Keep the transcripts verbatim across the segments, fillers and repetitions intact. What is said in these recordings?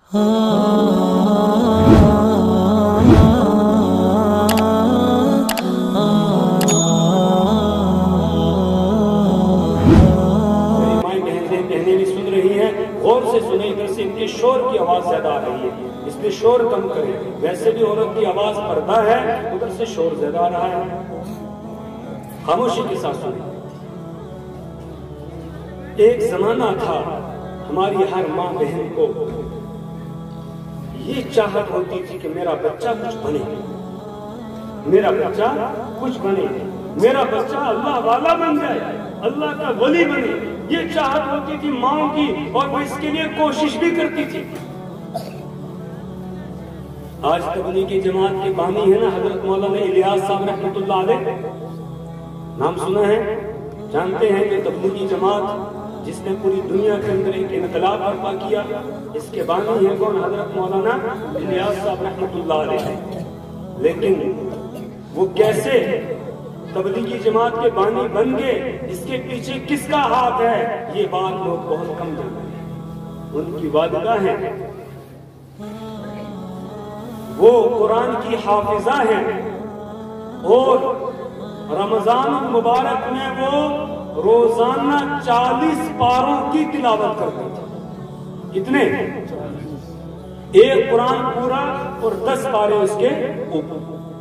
شور کی آواز زیادہ آ رہی ہے، اس لیے شور کم کریں. ویسے بھی عورت کی آواز پردہ ہے، ادھر سے شور زیادہ آ رہا ہے. خاموشی کے ساتھ سنیں. ایک زمانہ تھا ہماری ہر ماں بہن کو یہ چاہت ہوتی تھی کہ میرا بچہ کچھ بنے، میرا بچہ کچھ بنے، میرا بچہ اللہ والا بن جائے، اللہ کا ولی بنے. یہ چاہت ہوتی تھی ماں کی، اور وہ اس کے لیے کوشش بھی کرتی تھی. آج تبلیغی جماعت کے بانی ہے نا حضرت مولانا الیاس صاحب رحمۃ اللہ علیہ، نام سنا ہے؟ جانتے ہیں کہ تبلیغی جماعت جس نے پوری دنیا کے اندر ایک انقلاب برپا کیا، اس کے بانی ہے کون؟ حضرت مولانا الیاس صاحب رحمۃ اللہ علیہ. لیکن وہ کیسے تبلیغی جماعت کے بانی بن گئے، اس کے پیچھے کس کا ہاتھ ہے، یہ بات لوگ بہت کم جانتے ہیں. ان کی والدہ ہیں، وہ قرآن کی حافظہ ہیں، اور رمضان المبارک میں وہ روزانہ چالیس پاروں کی تلاوت کرتے تھے. کتنے؟ ایک قرآن پورا اور دس پارے اس کے اوپر.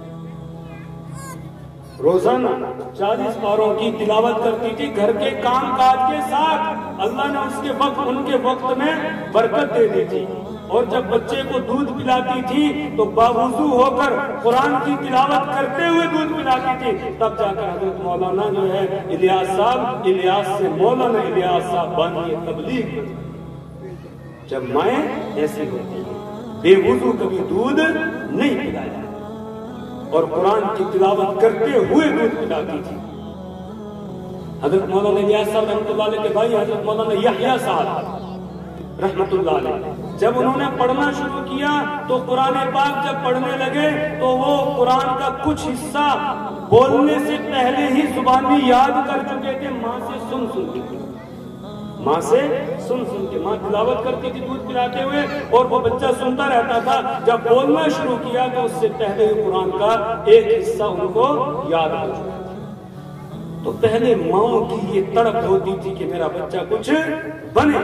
روزانہ چالیس پاروں کی تلاوت کرتی تھی گھر کے کام کاج کے ساتھ. اللہ نے اس کے وقت ان کے وقت میں برکت دے دی تھی. اور جب بچے کو دودھ پلاتی تھی تو باوضو ہو کر قرآن کی تلاوت کرتے ہوئے دودھ پلاتی تھی. تب جا کر حضرت مولانا جو ہے الیاس صاحب، الیاس سے مولانا الیاس صاحب بانی تبلیغ. جب مائیں ایسی ہوتی ہیں، بے وضو کبھی دودھ نہیں پلایا اور قرآن کی تلاوت کرتے ہوئے دودھ پلاتی تھی. حضرت مولانا الیاس صاحب رحمۃ اللہ علیہ کے بھائی حضرت مولانا یحییٰ صاحب رحمۃ اللہ علیہ، جب انہوں نے پڑھنا شروع کیا تو قرآن پاک جب پڑھنے لگے تو وہ قرآن کا کچھ حصہ بولنے سے پہلے ہی زبانی یاد کر چکے تھے، ماں سے سن سن کے ماں سے سن سن کے ماں تلاوت کرتی تھی دودھ پلاتے ہوئے، اور وہ بچہ سنتا رہتا تھا. جب بولنا شروع کیا تو اس سے پہلے ہی قرآن کا ایک حصہ ان کو یاد آ چکا تھا. تو پہلے ماں کی یہ تڑپ ہوتی تھی کہ میرا بچہ کچھ بنے.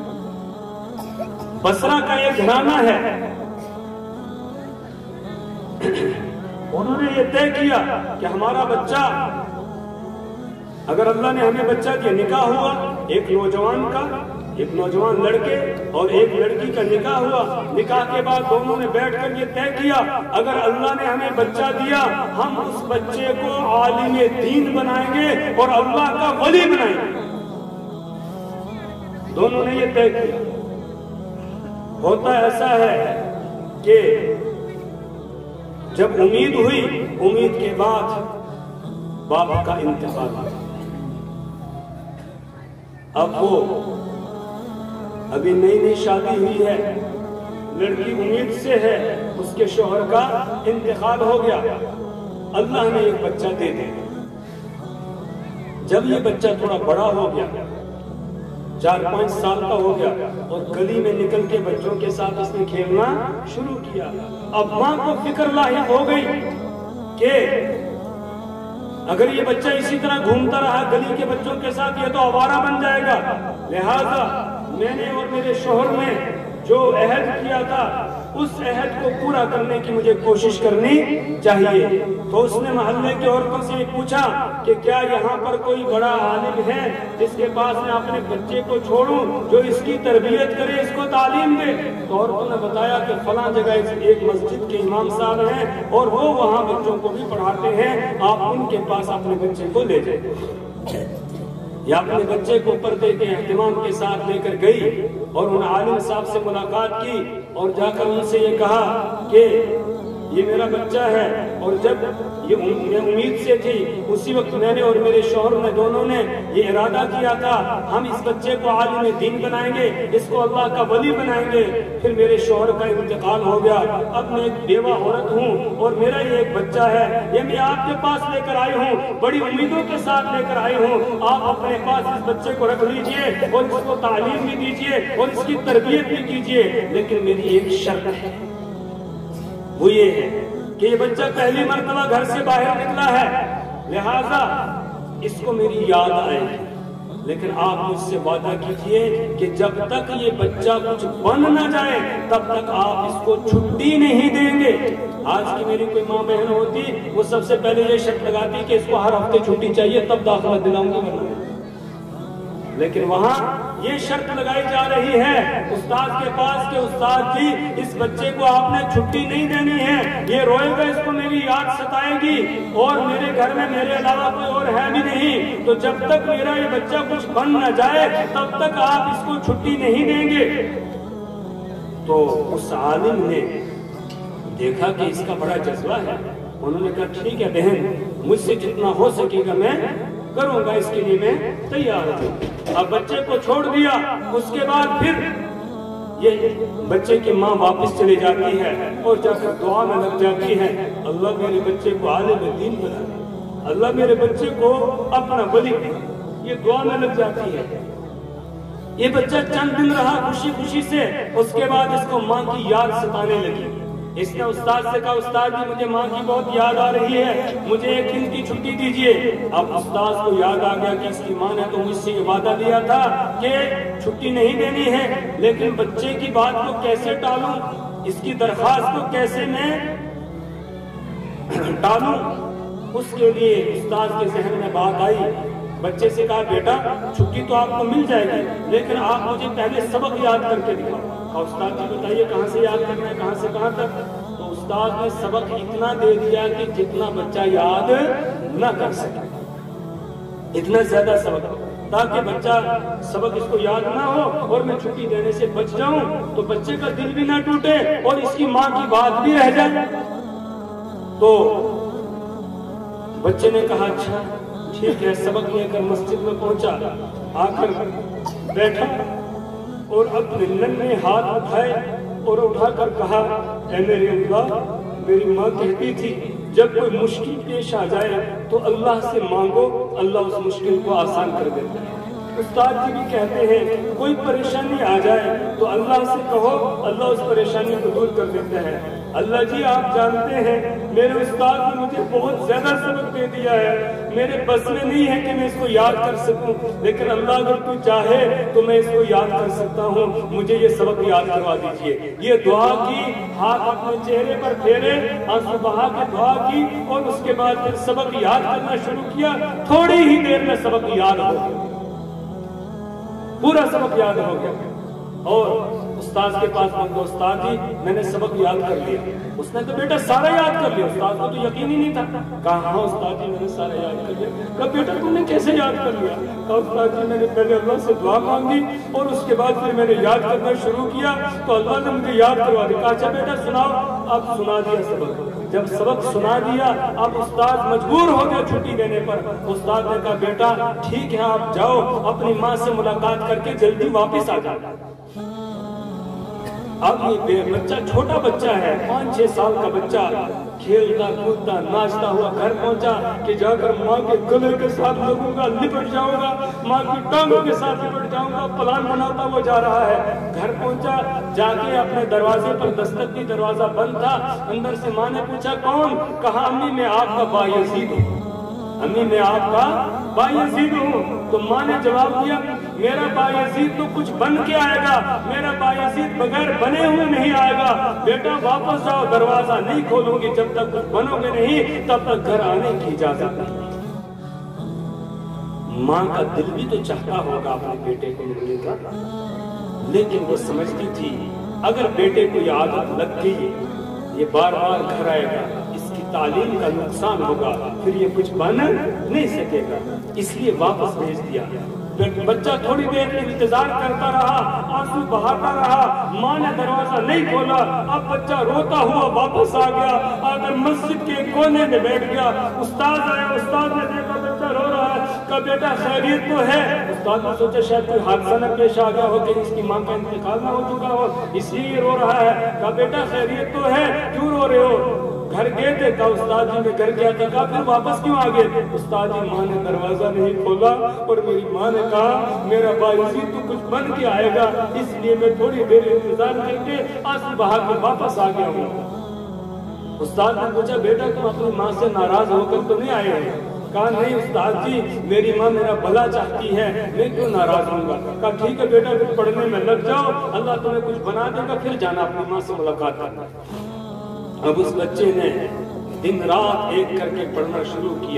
بصرہ کا یہ گھرانہ ہے، انہوں نے یہ طے کیا کہ ہمارا بچہ، اگر اللہ نے ہمیں بچہ دیا، نکاح ہوا ایک نوجوان کا، ایک نوجوان لڑکے اور ایک لڑکی کا نکاح ہوا. نکاح کے بعد دونوں نے بیٹھ کر یہ طے کیا اگر اللہ نے ہمیں بچہ دیا ہم اس بچے کو عالم دین بنائیں گے اور اللہ کا ولی بنائیں گے. دونوں نے یہ طے کیا. ہوتا ایسا ہے کہ جب امید ہوئی، امید کے بعد باپ کا انتقال ہوا. اب وہ ابھی نئی نئی شادی ہوئی ہے، لڑکی امید سے ہے، اس کے شوہر کا انتقال ہو گیا، اللہ نے ایک بچہ دے دیا. جب یہ بچہ تھوڑا بڑا ہو گیا، چار پانچ سال کا ہو گیا، اور گلی میں نکل کے بچوں کے ساتھ اس نے کھیلنا شروع کیا. اب ماں کو فکر لاحق ہو گئی کہ اگر یہ بچہ اسی طرح گھومتا رہا گلی کے بچوں کے ساتھ یہ تو آوارہ بن جائے گا. لہذا میں نے اور میرے شوہر نے جو عہد کیا تھا اس عہد کو پورا کرنے کی مجھے کوشش کرنی چاہیے. تو اس نے محلے کی عورتوں سے پوچھا کہ کیا یہاں پر کوئی بڑا عالم ہے جس کے پاس میں اپنے بچے کو چھوڑوں جو اس کی تربیت کرے، اس کو تعلیم دے. تو عورتوں نے بتایا کہ فلاں جگہ ایک مسجد کے امام صاحب ہیں اور وہ وہاں بچوں کو بھی پڑھاتے ہیں، آپ ان کے پاس اپنے بچے کو لے جائیں. یا اپنے بچے کو پردے کے اہتمام کے ساتھ لے کر گئی اور ان عالم صاحب سے ملاقات کی اور جا کر ان سے یہ کہا کہ یہ میرا بچہ ہے، اور جب یہ میں امید سے تھی، اسی وقت میں نے اور میرے شوہر نے دونوں نے یہ ارادہ کیا تھا ہم اس بچے کو عالم دین بنائیں گے، اس کو اللہ کا ولی بنائیں گے۔ پھر میرے شوہر کا انتقال ہو گیا، اب میں ایک بیوہ عورت ہوں اور میرا یہ ایک بچہ ہے، یہ میں آپ کے پاس لے کر آئی ہوں، بڑی امیدوں کے ساتھ لے کر آئی ہوں۔ آپ اپنے پاس اس بچے کو رکھ لیجئے اور اس کو تعلیم بھی دیجئے اور اس کی تربیت بھی کیجئے، لیکن میری ایک شرط ہے، وہ یہ ہے کہ یہ بچہ پہلی مرتبہ گھر سے باہر نکلا ہے، لہذا اس کو میری یاد آئے گی، لیکن آپ مجھ سے وعدہ کیجئے کہ جب تک یہ بچہ کچھ بن نہ جائے تب تک آپ اس کو چھٹی نہیں دیں گے۔ آج کی میری کوئی ماں بہن ہوتی وہ سب سے پہلے یہ شرط لگاتی کہ اس کو ہر ہفتے چھٹی چاہیے تب داخلہ دلاؤں گی، ورنہ، لیکن وہاں یہ شرط لگائی جا رہی ہے استاد کے پاس کہ استاد جی اس بچے کو آپ نے چھٹی نہیں دینی ہے، یہ روئے گا، اس کو میری یاد ستائے گی اور میرے گھر میں میرے علاوہ کوئی اور ہے بھی نہیں، تو جب تک میرا یہ بچہ کچھ بن نہ جائے تب تک آپ اس کو چھٹی نہیں دیں گے۔ تو اس عالم نے دیکھا کہ اس کا بڑا جذبہ ہے، انہوں نے کہا ٹھیک ہے بہن، مجھ سے جتنا ہو سکے گا میں کروں گا، اس کے لیے میں تیار ہوں۔ اب بچے کو چھوڑ دیا، اس کے بعد پھر یہ بچے کی ماں واپس چلی جاتی ہے اور جا کر دعا میں لگ جاتی ہے، اللہ میرے بچے کو عالم دین بنا دے، اللہ میرے بچے کو اپنا ولی بنا، یہ دعا میں لگ جاتی ہے۔ یہ بچہ چند دن رہا خوشی خوشی سے، اس کے بعد اس کو ماں کی یاد ستانے لگی۔ اس نے استاد سے کہا استاد جی مجھے ماں کی بہت یاد آ رہی ہے، مجھے ایک دن کی چھٹی دیجئے۔ اب استاد کو یاد آ گیا کہ اس کی ماں نے تو مجھ سے یہ وعدہ دیا تھا کہ چھٹی نہیں دینی ہے، لیکن بچے کی بات کو کیسے ٹالوں، اس کی درخواست کو کیسے میں ٹالوں، اس کے لیے استاد کے ذہن میں بات آئی۔ بچے سے کہا بیٹا چھٹی تو آپ کو مل جائے گی، لیکن آپ مجھے پہلے سبق یاد کر کے دکھاؤ۔ استاد جی بتائیے کہاں سے یاد کرنا ہے، کہاں سے کہاں تک؟ تو استاد نے سبق اتنا دے دیا کہ جتنا بچہ یاد نہ کر سکے، اتنا زیادہ سبق، تاکہ بچہ سبق اس کو یاد نہ ہو اور میں چھٹی دینے سے بچ جاؤں، تو بچے کا دل بھی نہ ٹوٹے اور اس کی ماں کی بات بھی رہ جائے۔ تو بچے نے کہا اچھا ٹھیک ہے، سبق لے کر مسجد میں پہنچا، آ کر بیٹھا اور اپنے ننھے ہاتھ اٹھائے اور اٹھا کر کہا اے میرے اللہ، میری ماں کہتی تھی جب کوئی مشکل پیش آ جائے تو اللہ سے مانگو، اللہ اس مشکل کو آسان کر دیتا ہے۔ استاد جی بھی کہتے ہیں کوئی پریشانی آ جائے تو اللہ سے کہو، اللہ اس پریشانی کو دور کر دیتا ہے۔ اللہ جی آپ جانتے ہیں میرے استاد نے مجھے بہت زیادہ سبق دے دیا ہے، میرے بس میں نہیں ہے کہ میں اس کو یاد کر سکوں، لیکن اللہ اگر تو چاہے تو میں اس کو یاد کر سکتا ہوں، مجھے یہ سبق یاد کروا دیجئے۔ یہ دعا کی، ہاتھ اپنے چہرے پر پھیرے، آنسو بہا کے دعا کی اور اس کے بعد پھر سبق یاد کرنا شروع کیا۔ تھوڑی ہی دیر میں سبق یاد ہو گیا، پورا سبق یاد ہو گیا۔ اور استاد کے پاس پہنچا، استاد جی میں نے سبق یاد کر لیا۔ اس نے تو بیٹا سارا یاد کر لیا، استاد کو تو یقین ہی نہیں تھا۔ کہا ہاں استاد جی میں نے سارا یاد کر لیا۔ کہا بیٹا تم نے کیسے یاد کر لیا؟ کہا استاد جی میں نے پہلے اللہ سے دعا مانگی اور اس کے بعد پھر میں نے یاد کرنا شروع کیا تو اللہ نے مجھے یاد کروا دیا۔ کہا اچھا بیٹا سناؤ۔ اب سنا دیا سبق۔ جب سبق سنا دیا اب استاد مجبور ہو گیا چھٹی دینے پر۔ استاد نے کہا بیٹا ٹھیک ہے آپ جاؤ، اپنی ماں سے ملاقات کر کے جلدی واپس آ جاؤ۔ اب یہ بچہ چھوٹا بچہ ہے، پانچ چھ سال کا بچہ، کھیلتا کودتا ناچتا ہوا گھر پہنچا کہ جا کر ماں کے گلے کے ساتھ لگوں گا، لپٹ جاؤں گا، ماں کی ٹانگوں کے ساتھ لپٹ جاؤں گا، پلان بناتا ہوا جا رہا ہے۔ گھر پہنچا، جا کے اپنے دروازے پر دستک دی، دروازہ بند تھا۔ اندر سے ماں نے پوچھا کون؟ کہا امی میں آپ کا با یزید ہوں، امی میں آپ کا با یزید ہوں۔ تو ماں نے جواب دیا میرا با یزید تو کچھ بن کے آئے گا، میرا با یزید بغیر بنے ہوئے نہیں آئے گا، بیٹا واپس جاؤ، دروازہ نہیں کھولوں گی جب تک کچھ بنو گے نہیں، تب تک گھر آنے کی اجازت نہیں۔ ماں کا دل بھی تو چاہتا ہوگا اپنے بیٹے کو ملنے کا، لیکن وہ سمجھتی تھی اگر بیٹے کو یہ عادت لگ گئی یہ بار بار گھر آئے گا، اس کی تعلیم کا نقصان ہوگا، پھر یہ کچھ بن نہیں سکے گا، اس لیے واپس بھیج دیا۔ بچہ تھوڑی دیر انتظار کرتا رہا، آنسو بہاتا رہا، ماں نے دروازہ نہیں کھولا، اب بچہ روتا ہوا واپس آ گیا، آ کر مسجد کے کونے میں بیٹھ گیا۔ استاد آیا، استاد نے دیکھا بچہ رو رہا ہے، کہا بیٹا خیریت تو ہے؟ استاد نے سوچا شاید کوئی حادثہ نہ پیش آ گیا ہو کہ اس کی ماں کا انتقال نہ ہو چکا ہو، اس لیے رو رہا ہے۔ کہا بیٹا خیریت تو ہے، کیوں رو رہے ہو؟ گھر گئے تھے؟ کہا استاد جی میں گھر گیا تھا۔ کہا پھر واپس کیوں آ گئے؟ استاد جی ماں نے دروازہ نہیں کھولا اور میری ماں نے کہا میرا بایزید تو کچھ بن کے آئے گا، اس لیے میں تھوڑی دیر انتظار کر کے آنسو بہا کے واپس آ گیا ہوں۔ استاد نے پوچھا بیٹا تم اپنی ماں سے ناراض ہو کر تو نہیں آئے ہو؟ کہا نہیں استاد جی میری ماں میرا بھلا چاہتی ہے، میں کیوں ناراض ہوں گا؟ کہا ٹھیک ہے بیٹا پھر پڑھنے میں لگ جاؤ، اللہ تمہیں کچھ بنا دے گا، پھر جانا اپنی ماں سے ملاقات کرنا۔ اب اس بچے نے دن رات ایک کر کے پڑھنا شروع کیا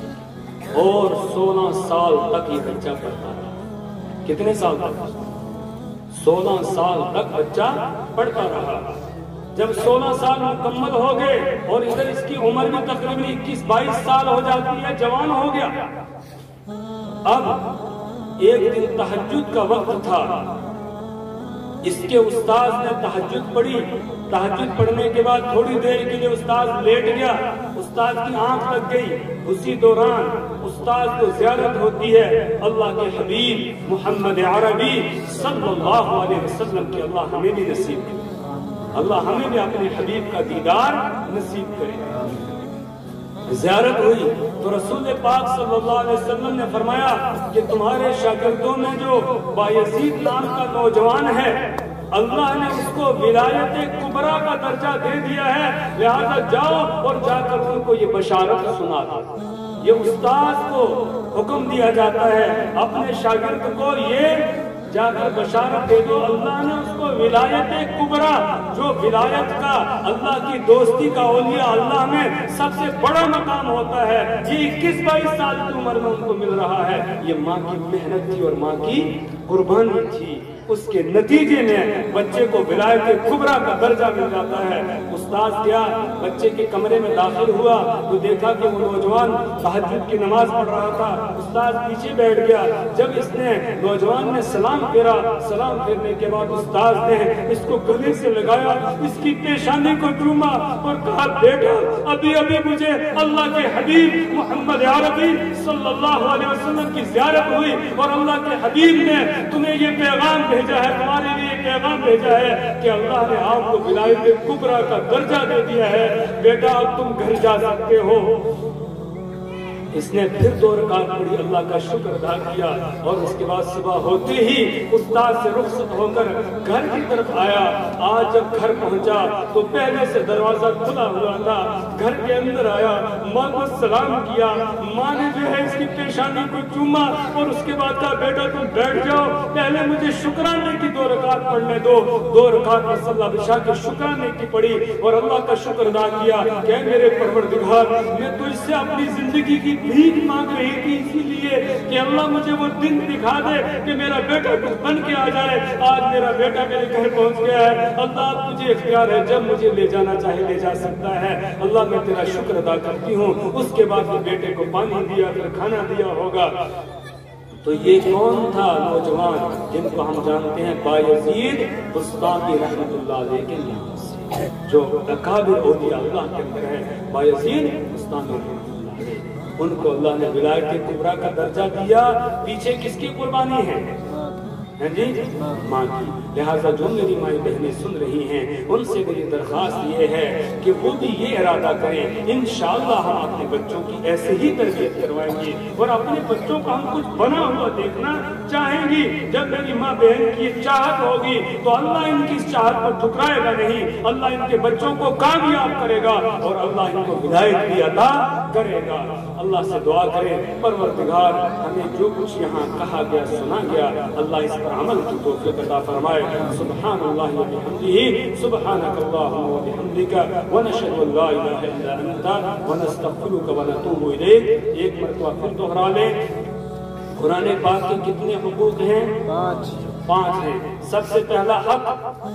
اور سولہ سال تک یہ بچہ پڑھتا رہا۔ کتنے سال تک؟ سولہ سال تک بچہ پڑھتا رہا۔ جب سولہ سال مکمل ہو گئے اور ادھر اس کی عمر بھی تقریباً اکیس بائیس سال ہو جاتی ہے، جوان ہو گیا۔ اب ایک دن تہجد کا وقت تھا، اس کے استاذ نے تہجد پڑھی، تہجد پڑھنے کے بعد تھوڑی دیر کے لیے استاذ لیٹ گیا، استاذ کی آنکھ لگ گئی۔ اسی دوران استاذ کو زیارت ہوتی ہے اللہ کے حبیب محمد عربی صلی اللہ علیہ وسلم کی۔ اللہ ہمیں بھی نصیب کرے، اللہ ہمیں بھی اپنے حبیب کا دیدار نصیب کرے۔ زیارت ہوئی تو رسول پاک صلی اللہ علیہ وسلم نے فرمایا کہ تمہارے شاگردوں میں جو بایزید نام کا نوجوان ہے اللہ نے اس کو ولایت کبریٰ کا درجہ دے دیا ہے، لہذا جاؤ اور جا کر ان کو یہ بشارت سنا دو۔ یہ استاذ کو حکم دیا جاتا ہے اپنے شاگرد کو یہ جا کر بشارت دے دو، اللہ نے اس کو ولایت کبریٰ، جو ولایت کا اللہ کی دوستی کا اولیاء اللہ میں سب سے بڑا مقام ہوتا ہے، یہ اکیس بائیس سال کی عمر میں ان کو مل رہا ہے۔ یہ ماں کی محنت تھی اور ماں کی قربانی تھی، اس کے نتیجے میں بچے کو ولایت کبریٰ کا درجہ مل جاتا ہے۔ استاذ کیا بچے کے کمرے میں داخل ہوا تو دیکھا کہ وہ نوجوان تہجد کی نماز پڑھ رہا تھا، استاذ پیچھے بیٹھ گیا۔ جب اس نے نوجوان نے سلام پھیرا، سلام پھیرنے کے بعد استاذ نے اس کو گلے سے لگایا، اس کی پیشانی کو چوما اور کہا بیٹا ابھی ابھی مجھے اللہ کے حبیب محمد عربی صلی اللہ علیہ وسلم کی زیارت ہوئی اور اللہ کے حبیب نے تمہیں یہ پیغام بھیجا ہے، تمہارے لیے یہ پیغام بھیجا ہے کہ اللہ نے آپ کو ولایت کبریٰ کا درجہ دے دیا ہے، بیٹا اب تم گھر جا سکتے ہو۔ اس نے پھر دو رکعت پڑھی، اللہ کا شکر ادا کیا اور اس کے بعد صبح ہوتے ہی استاد سے رخصت ہو کر گھر کی طرف آیا۔ آج جب گھر پہنچا تو پہلے سے دروازہ کھلا ہوا تھا، گھر کے اندر آیا، ماں کو سلام کیا، ماں نے جو ہے اس کی پیشانی کو چوما اور اس کے بعد کہا بیٹا تم بیٹھ جاؤ، پہلے مجھے شکرانے کی دو رکعت پڑھنے دو۔ دو رکعت صلی عشاء کے شکرانے کی پڑھی اور اللہ کا شکر ادا کیا کہ اے میرے پروردگار میں تجھ سے اپنی زندگی کی بھیک مانگ رہی تھی، اسی لیے کہ اللہ مجھے وہ دن دکھا دے کہ میرا بیٹا کچھ بن کے آ جائے۔ آج میرا بیٹا میرے گھر پہنچ گیا ہے، اللہ آپ تجھے اختیار ہے، جب مجھے لے جانا چاہے لے جا سکتا ہے۔ اللہ میں تیرا شکر ادا کرتی ہوں۔ اس کے بعد بیٹے کو پانی دیا، پھر کھانا دیا ہوگا۔ تو یہ کون تھا نوجوان جن کو ہم جانتے ہیں بایزید بسطامی رحمت اللہ علیہ کے نام سے، جو اکابر اولیاء اللہ کے اندر ہے، بایزید بسطامی رحمت اللہ علیہ۔ ان کو اللہ نے ولایت کبریٰ کا درجہ دیا، پیچھے کس کی قربانی ہے؟ جی ماں کی۔ لہٰذا جو میری مائیں بہنیں سن رہی ہیں ان سے میری درخواست یہ ہے کہ وہ بھی یہ ارادہ کریں، انشاءاللہ ہم اپنے بچوں کی ایسے ہی تربیت کروائیں گے اور اپنے بچوں کو ہم کچھ بنا ہوا دیکھنا چاہیں گی۔ جب میری ماں بہن کی چاہت ہوگی تو اللہ ان کی چاہت کو ٹھکرائے گا نہیں، اللہ ان کے بچوں کو کامیاب کرے گا اور اللہ ان کو ولایت بھی عطا کرے گا۔ اللہ سے دعا کریں پروردگار ہمیں جو کچھ یہاں کہا گیا سنا گیا اللہ اس پر عمل کی توفیق عطا فرمائے۔ سبحان اللہ و بحمدہ، سبحانک اللہم و بحمدک، ونشہد ان لا الہ الا انت ونستغفرک ونتوب الیک۔ ایک مرتبہ پھر دوہرا لیں، قرآن پاک کے کتنے حقوق ہیں؟ پانچ پانچ ہیں۔ سب سے پہلا حق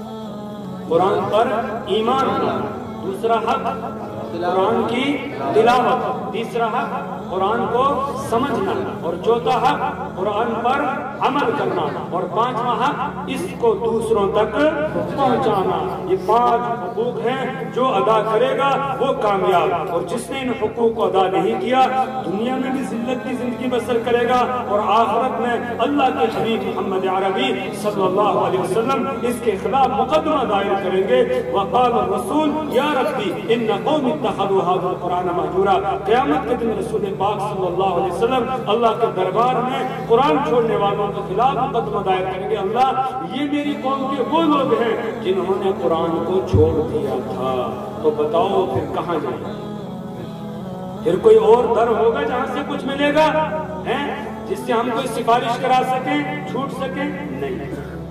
قرآن پر ایمان، دوسرا حق قرآن کی تلاوت، تیسرا حق قرآن کو سمجھنا، اور چوتھا حق قرآن پر عمل کرنا، اور پانچواں حق اس کو دوسروں تک پہنچانا۔ یہ پانچ حقوق ہیں، جو ادا کرے گا وہ کامیاب، اور جس نے ان حقوق کو ادا نہیں کیا دنیا میں بھی ذلت کی زندگی بسر کرے گا، اور آخرت میں اللہ کے حبیب محمد عربی صلی اللہ علیہ وسلم اس کے خلاف مقدمہ دائر کریں گے۔ وقال الرسول یا ربی ان قوم اتخذوا هذا القرآن مہجورا۔ قیامت کے دن رسول پاک صلی اللہ علیہ وسلم اللہ کے دربار میں قرآن چھوڑنے والوں کے خلاف مقدمہ دائر کریں گے، اللہ یہ میری قوم کے وہ لوگ ہیں جنہوں نے قرآن کو چھوڑ دیا تھا، تو بتاؤ پھر کہاں جائیں؟ پھر کوئی اور در ہوگا جہاں سے کچھ ملے گا، ہیں جس سے ہم کوئی سفارش کرا سکیں، چھوٹ سکیں؟ نہیں۔